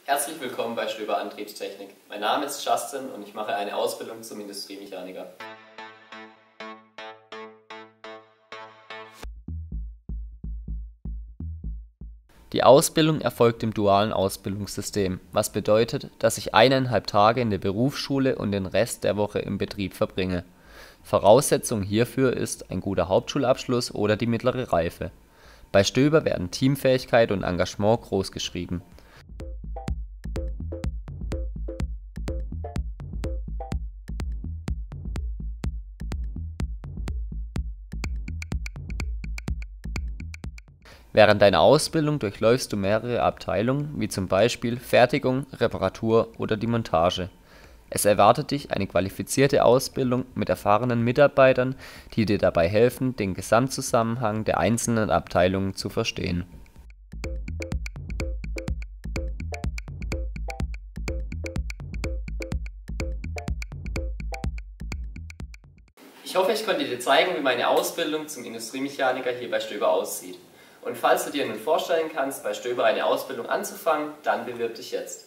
Herzlich willkommen bei Stöber Antriebstechnik. Mein Name ist Justin und ich mache eine Ausbildung zum Industriemechaniker. Die Ausbildung erfolgt im dualen Ausbildungssystem, was bedeutet, dass ich 1,5 Tage in der Berufsschule und den Rest der Woche im Betrieb verbringe. Voraussetzung hierfür ist ein guter Hauptschulabschluss oder die mittlere Reife. Bei Stöber werden Teamfähigkeit und Engagement großgeschrieben. Während deiner Ausbildung durchläufst du mehrere Abteilungen, wie zum Beispiel Fertigung, Reparatur oder die Montage. Es erwartet dich eine qualifizierte Ausbildung mit erfahrenen Mitarbeitern, die dir dabei helfen, den Gesamtzusammenhang der einzelnen Abteilungen zu verstehen. Ich hoffe, ich konnte dir zeigen, wie meine Ausbildung zum Industriemechaniker hier bei Stöber aussieht. Und falls du dir nun vorstellen kannst, bei Stöber eine Ausbildung anzufangen, dann bewirb dich jetzt.